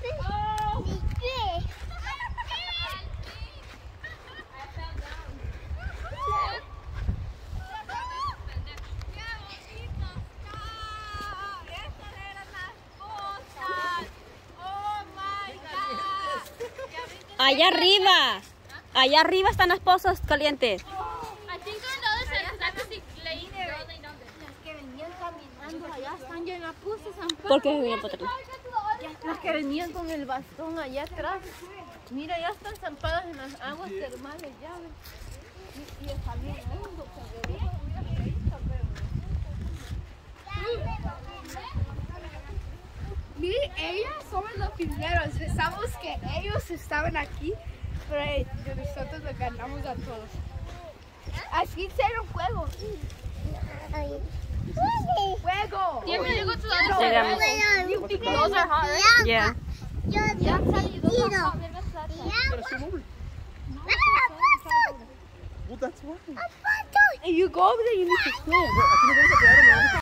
Allá arriba están las pozas calientes. Las que venían caminando allá están ya en la pusa, ¿Por qué venían por atrás? las que venían con el bastón allá atrás. Mira, ya están zampadas en las aguas termales ya. Y está bien lindo. Miren, ellos somos los primeros. Pensamos que ellos estaban aquí, pero nosotros les ganamos a todos. Así será un juego. Fuego. Yeah, we go to the Yeah. other side. Those are hot, right? Yeah. Well, that's why. And you go over there, you need to swim. Aquí nos vamos a quedar, ¿no?